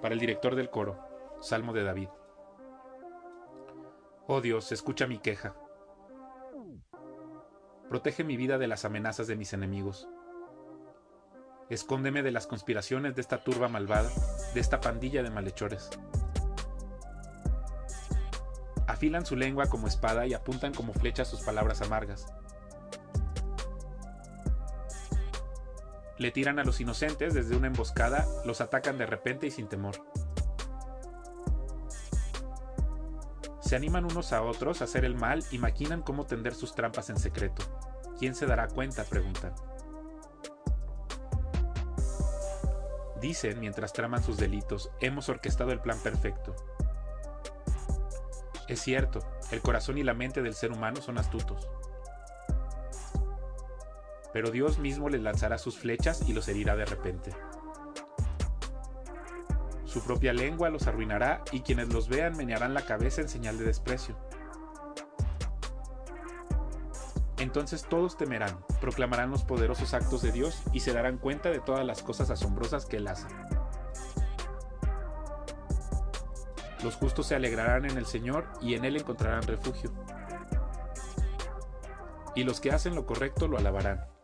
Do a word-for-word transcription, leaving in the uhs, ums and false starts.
Para el director del coro, Salmo de David. Oh Dios, escucha mi queja. Protege mi vida de las amenazas de mis enemigos. Escóndeme de las conspiraciones de esta turba malvada, de esta pandilla de malhechores. Afilan su lengua como espada y apuntan como flecha sus palabras amargas. Le tiran a los inocentes desde una emboscada, los atacan de repente y sin temor. Se animan unos a otros a hacer el mal y maquinan cómo tender sus trampas en secreto. ¿Quién se dará cuenta?, preguntan. Dicen, mientras traman sus delitos, hemos orquestado el plan perfecto. Es cierto, el corazón y la mente del ser humano son astutos. Pero Dios mismo les lanzará sus flechas y los herirá de repente. Su propia lengua los arruinará y quienes los vean menearán la cabeza en señal de desprecio. Entonces todos temerán, proclamarán los poderosos actos de Dios y se darán cuenta de todas las cosas asombrosas que Él hace. Los justos se alegrarán en el Señor y en Él encontrarán refugio. Y los que hacen lo correcto lo alabarán.